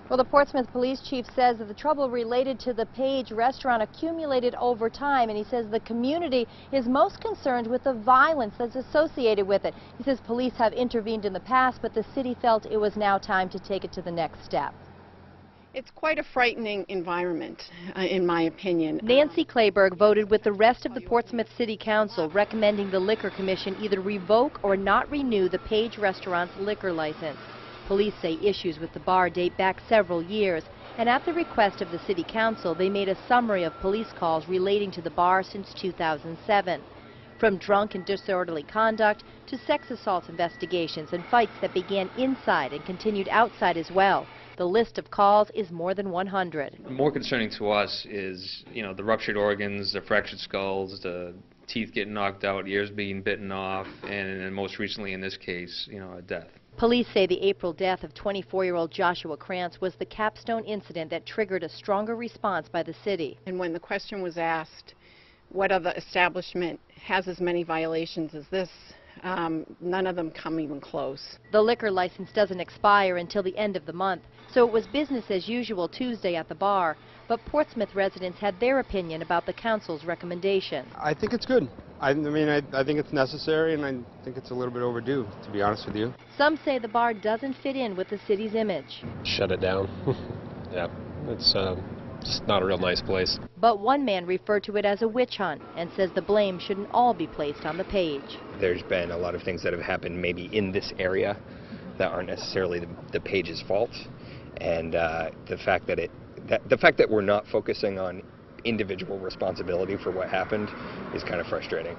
Well, the Portsmouth police chief says that the trouble related to the Page restaurant accumulated over time, and he says the community is most concerned with the violence that's associated with it. He says police have intervened in the past, but the city felt it was now time to take it to the next step. It's quite a frightening environment, in my opinion. Nancy Clayburgh voted with the rest of the Portsmouth City Council, recommending the Liquor Commission either revoke or not renew the Page restaurant's liquor license. Police say issues with the bar date back several years, and at the request of the City Council, they made a summary of police calls relating to the bar since 2007. From drunk and disorderly conduct to sex assault investigations and fights that began inside and continued outside as well. The list of calls is more than 100. More concerning to us is, the ruptured organs, the fractured skulls, the teeth getting knocked out, ears being bitten off, and most recently in this case, a death. Police say the April death of 24-year-old Joshua Krantz was the capstone incident that triggered a stronger response by the city. And when the question was asked, what other establishment has as many violations as this, none of them come even close. The liquor license doesn't expire until the end of the month, so it was business as usual Tuesday at the bar. But Portsmouth residents had their opinion about the council's recommendation. I think it's good. I think it's necessary, and I think it's a little bit overdue, to be honest with you. Some say the bar doesn't fit in with the city's image. Shut it down. Yeah, it's just not a real nice place. But one man referred to it as a witch hunt and says the blame shouldn't all be placed on the Page. There's been a lot of things that have happened maybe in this area that aren't necessarily the Page's fault, and the fact that we're not focusing on individual responsibility for what happened is kind of frustrating.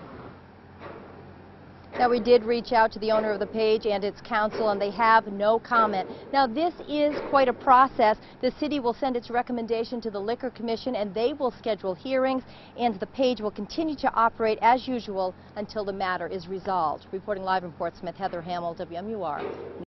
Now, we did reach out to the owner of the Page and its council, and they have no comment. Now, this is quite a process. The city will send its recommendation to the Liquor Commission, and they will schedule hearings, and the Page will continue to operate as usual until the matter is resolved. Reporting live in Portsmouth, Heather Hamill, WMUR.